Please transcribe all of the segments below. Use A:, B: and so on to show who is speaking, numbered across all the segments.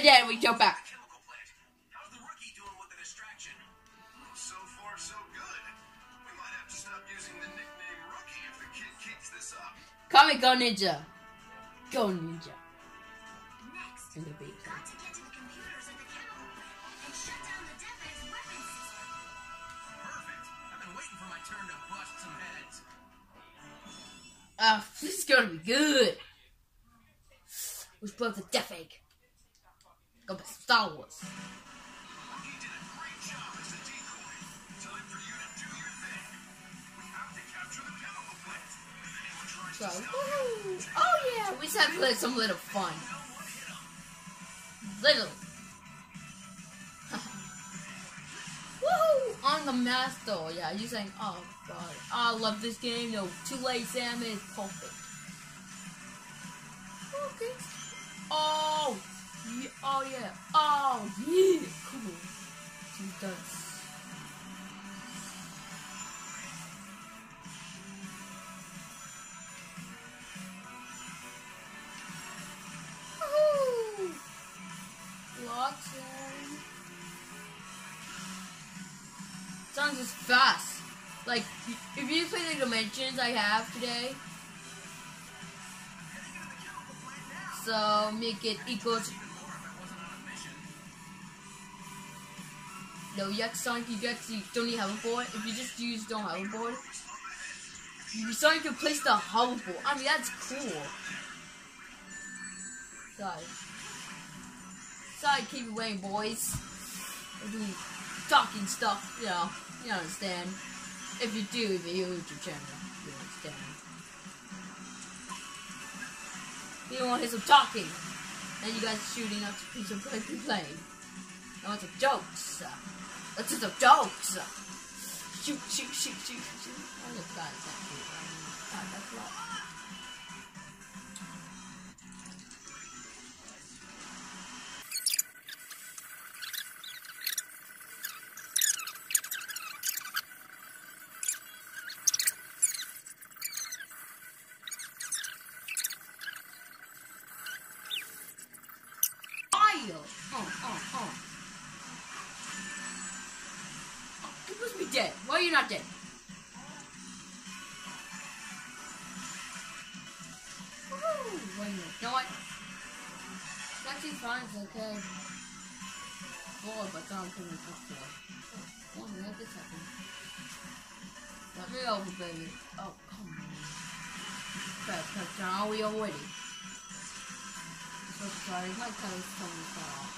A: then we jump back.
B: How's the rookie doing with the distraction? So far, so good. We might have to stop using the nickname Rookie if the kid keeps this up.
A: Call me Go Ninja. Go Ninja.
C: Next,
A: In the beat.
C: we've got to get to the computers at the chemical plant and shut down the Defense weapons system.
B: Perfect. I've been waiting for my turn to bust some heads.
A: This is gonna be good. Let's blow the Death Egg. Go back to Star Wars.
B: He did a great job as a decoy. Time for you to do your thing. We have to capture the chemical plant. If anyone tries
A: So,
B: to stop
A: woohoo! Oh yeah, we just have to play some little fun. Little. Woohoo! On the master. Yeah, you saying, oh god, I love this game. No, too late, Sam is perfect. Okay. Oh, yeah, oh yeah, oh yeah, cool. She does. Woohoo! Lots of songs is fast. Like if you play the dimensions I have today. So make it equals. No, yet Sonic, you don't need hoverboard. If you just use don't hoverboard, Sonic can place the hoverboard. I mean that's cool. Sorry, keep it weighing, boys. We're doing talking stuff, you know. You understand. If you do, if you YouTube channel, you understand. You don't want to hear some talking. And you guys shooting up to piece of playing. I want some jokes. Let's do some jokes. Shoot, shoot, shoot, shoot, shoot. Oh, look, God, that's cute. God, that's a lot. You must be dead. Why are you not dead? Woo! Wait a minute. You know what? It's actually fine. It's okay. Bored, but I'm going to talk to her. One minute, this happened. Let me over, baby. Oh, come on. Are we already? So sorry, my time's coming off.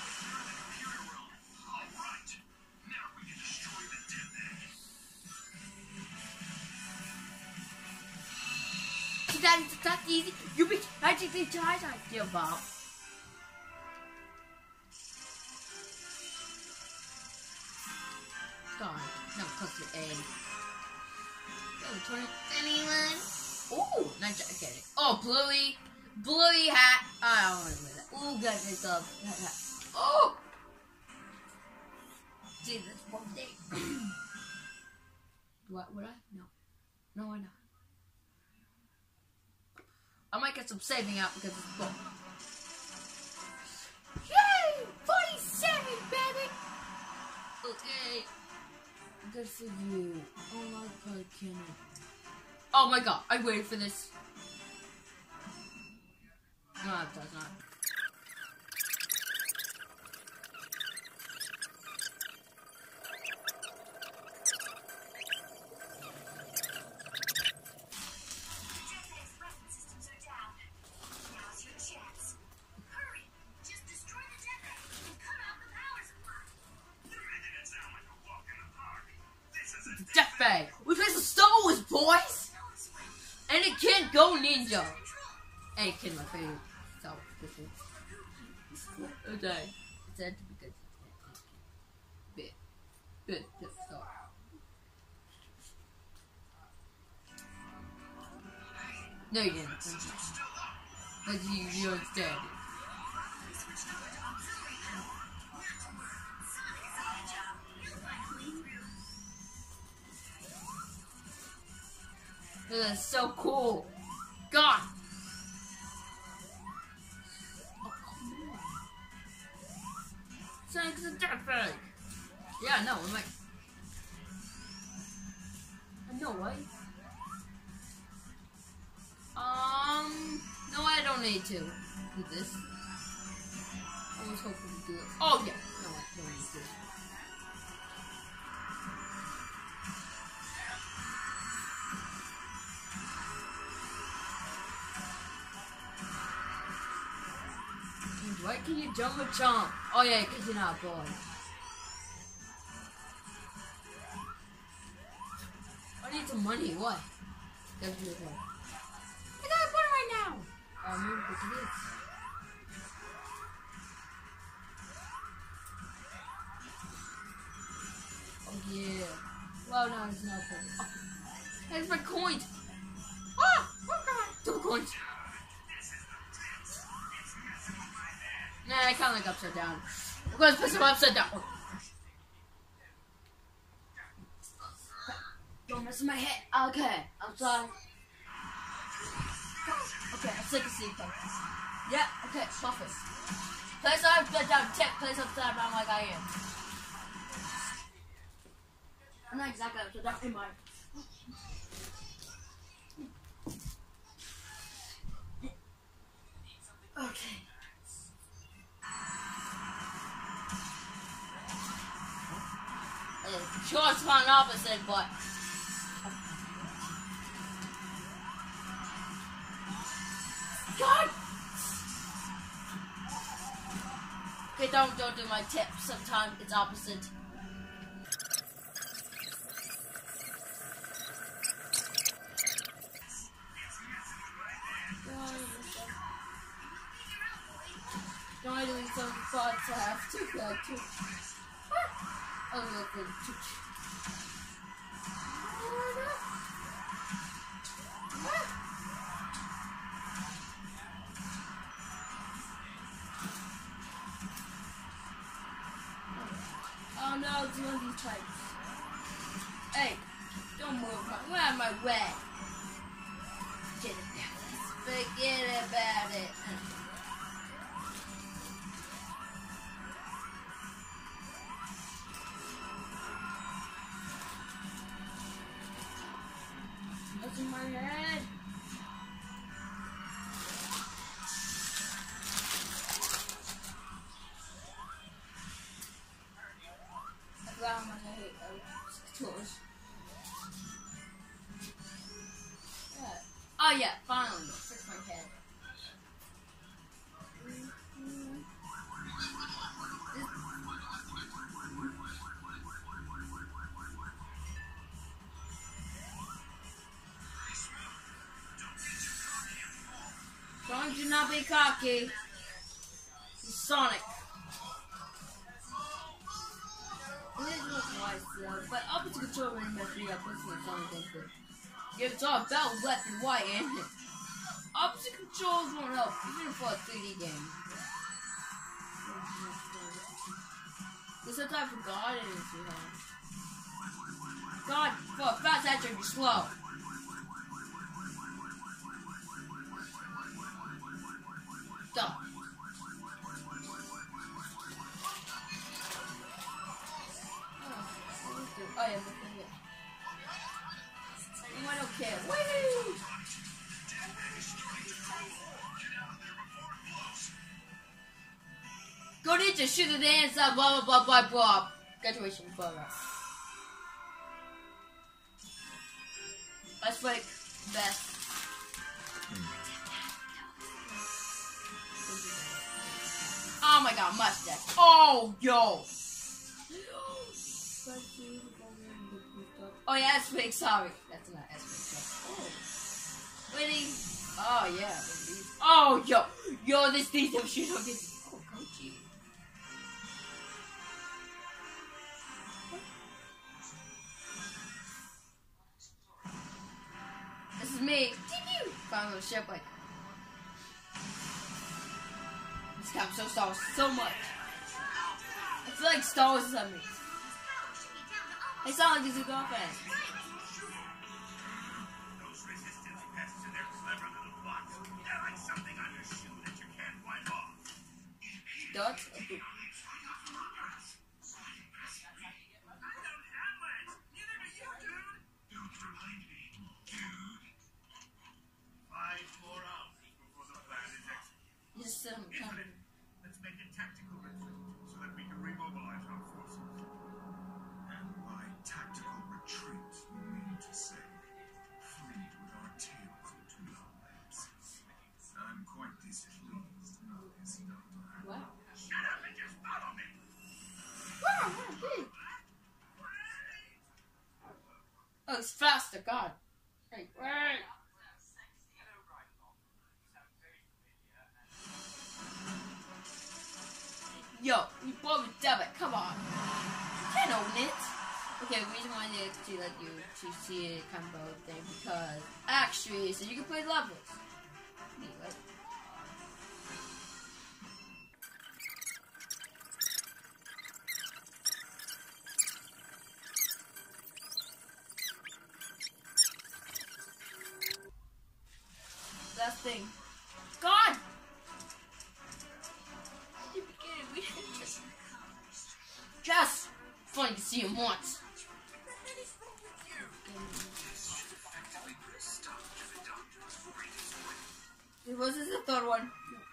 A: That's easy. You be actually tried I give up. Darn. No, plus the A. Oh, turn anyone? Ooh, nice. I get it. Oh, Bluey hat. I don't want to wear that. Ooh, got this up. Oh! Jesus, one day. What would I? No. No, I not. I might get some saving out because it's book. Yay! 47, baby! Okay. Good for you. Oh my god, Kenny. Oh my god, I waited for this. No, it does not. Death Bag. We play some Star Wars, boys! And it can't go ninja. Hey, kid, my favorite Star Wars. Okay. It's had to be good. Good Star Wars. No, you didn't. But you understand it. That's so cool. God. Oh, come on. Sonic's a dirtbag. Yeah, no, I'm like. No way. No, I don't need to do this. I was hoping to do it. Oh, yeah. No, I don't need to. Why can you jump a jump? Oh, yeah, because you're not going. I need some money. What? That's your thing. I got money right now. Maybe because it is. Oh yeah. Well, no, it's not cool. Oh, there's my coins. Ah! Oh god! 2 coins. Nah, I kind of like upside down. I'm gonna put some upside down. Don't mess with my head. Okay, I'm sorry. Okay, I'll take a seat though. Yeah, okay, perfect. Place upside down, place upside down like I am. I'm not exactly upside down in my. Okay. Sure, it's fun opposite, but. God! Okay, don't do my tip. Sometimes it's opposite. Don't doing some spots I have to go to. Oh, look, oh no, it's one of these types. Hey, don't move. Get out of my way. Forget about it. What's in my head? Tools. Yeah. Oh yeah, finally, fix my head. Don't do not be cocky. It's Sonic. It is not wise though, but opposite control really messed me up. This one Sonic does good. Yeah, it's all about left and right, ain't it? Opposite controls won't help, even for a 3D game. Because sometimes I forgot I didn't see how. God, for a fast action, you're slow. Stop. Oh yeah, look at it. I don't care. Woo! Go ninja, shoot the dance up, blah blah blah blah blah. Graduation, blah blah. Let's wait. Best. Oh my god, mustache. Oh yo. Oh yeah, that's fake. Sorry, that's not that's fake. Oh, wait. Oh yeah. Oh yo, this detail shit on this. Oh, Kochi. This is me. Found a little ship like. This guy so Star Wars so much. I feel like Star Wars is on me. They sound like he's a girlfriend.
B: Those resistance pests and their clever little bots. They're like something on your shoe that you can't wipe off.
A: Dots? was faster, God. Hey, wait. Yo, you broke the debit, come on. You can't own it. Okay, the reason why they actually let you to see a combo thing because actually, so you can play levels. Anyway. That thing. God! Just funny to see him once. This is the third one.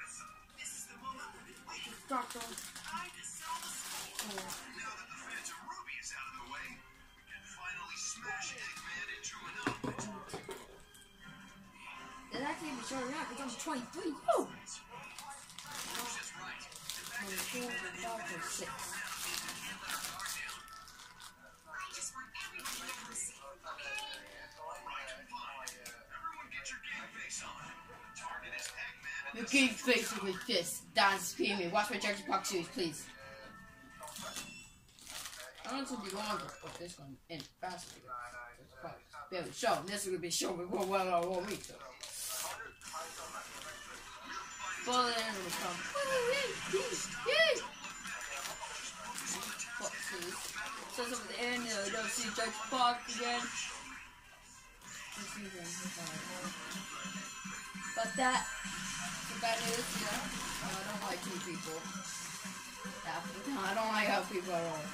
A: Doctor.
B: Now that the Phantom Ruby is out of the way, we can finally smash Eggman into an omelet.
A: That actually be showing out because I'm 23. Yo!
B: That's right.
A: 24, 6.
C: I just want everybody to have a seat, okay?
B: Right, fine. Everyone get your game face on. Target is Eggman and
A: You keep facing with this. Dance screaming. Watch my Jurassic Park series, please. I don't think you want to put this one in faster. Very show. This will be show me well on me. Follow the end will come. So over the end, you don't see Jurassic Park again. But that, the bad news, I don't like two people. I don't like how people are all.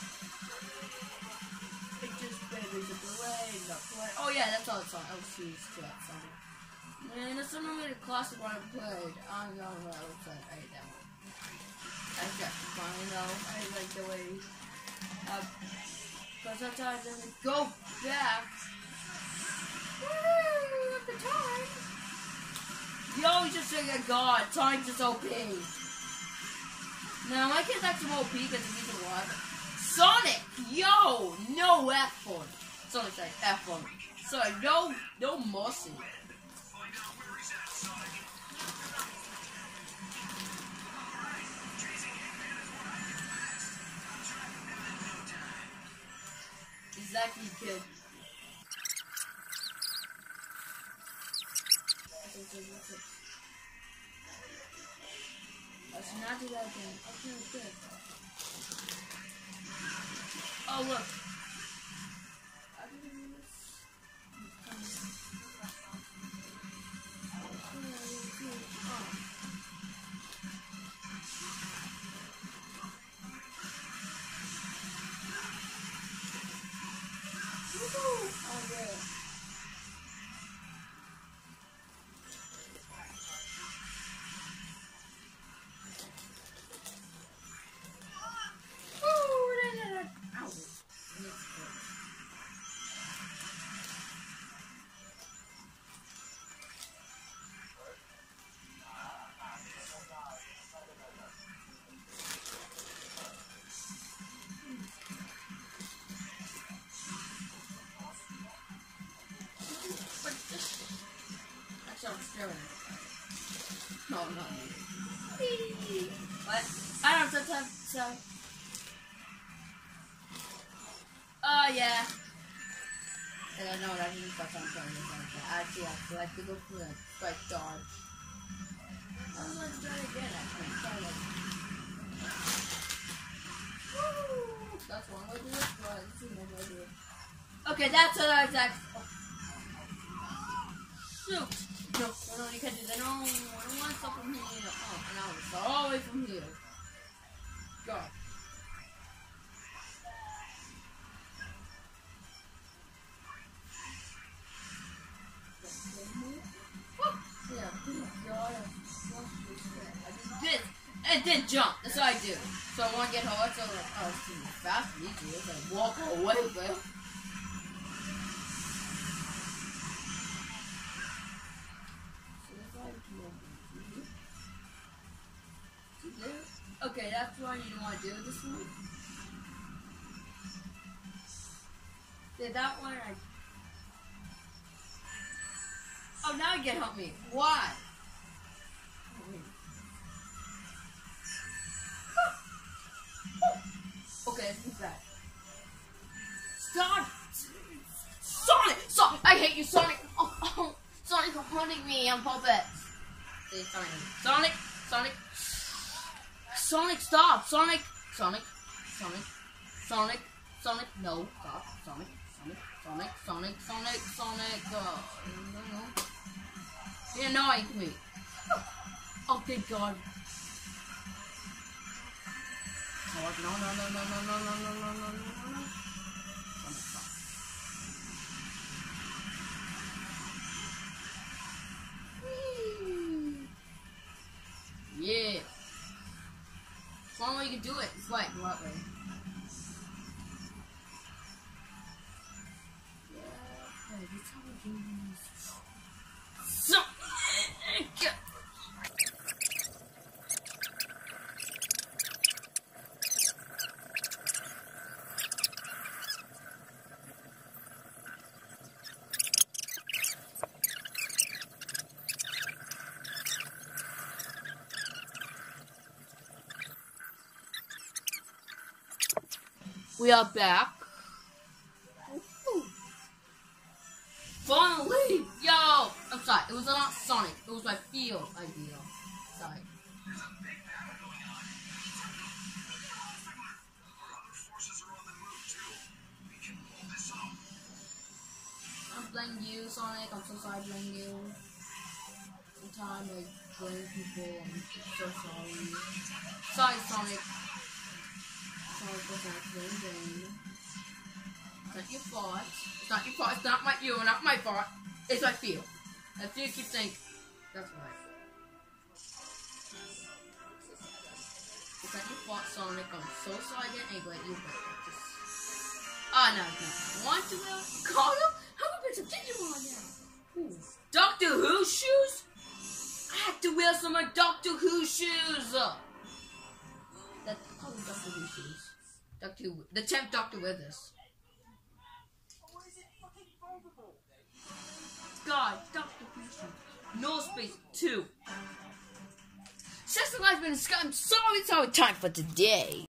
A: It just barely took away, not play. Oh yeah, that's all it's on. I was used to that song. Man, that's not really a classic one I played. I don't know what I was like. I hate that one. I got fine though. I like the way. Because sometimes when we go back. Woo! At the time. Yo, he's just saying a god. Time just OP. Now, I can attack some OP because of reason why. Sonic! Yo! No F1. Sonic's like F1. So, no mercy.
B: find out where he's at, Sonic. Alright, chasing Eggman is what I do best. I'll track him down in no time.
A: Exactly, kid. I should not do that again. Okay, good. Oh, look. I can do this. Oh, yeah. No, no. What? I don't sometimes so. Oh yeah. And I know that he's got something like that. Actually, I like to go for that strike dodge. Let's try it again. Actually, try it. Woo! That's one way to do it. Well, let's see one way to do it. Okay, that's another exact. Shoot! No, you can't do that. No, I don't want stuff from here. Oh, and I was all the way from here. Go. It did jump. That's what I do. So I want to get hard. So like, oh, it's too fast for me to. So I walk away, bro. Okay, that's why you don't want to do this one. Yeah, that one Why can't help me? Why? Okay, who's that? Stop! Sonic! Sonic! I hate you, Sonic! Oh, Sonic, you're hunting me on puppets. See, Sonic! Sonic! Sonic, stop! Sonic! Sonic! Sonic! Sonic! Sonic! No, stop! Sonic! Sonic! Sonic! Sonic! Sonic! No. You're annoying me. Oh, good God. Oh, no. Yeah. It's one way you can do it. It's like, what way? Yeah, that's how we do this. So, we are back. Finally! Yo! I'm sorry, it was not Sonic. It was my field idea. Sorry.
B: There's a big battle going on. Our other forces are on the move too. We can pull this off.
A: I'm blaming you, Sonic. I'm so sorry to blame you. Sometimes I blame people. I'm so sorry. Sorry, Sonic. Sorry for that blame. It's not your fault. It's not your fault. It's not not my fault. It's my field. If you keep saying, that's right. It's not your fault, Sonic. I'm so sorry I didn't enable you, but just. No. Want to call him? How about some Digimon now? Ooh. Doctor Who shoes? I have to wear some of Doctor Who shoes. That's probably Doctor Who shoes. Doctor Who, the 10th Doctor with us. God, Doctor Who shoes. No Space 2. System Life in the Sky. I'm sorry, it's our time for today.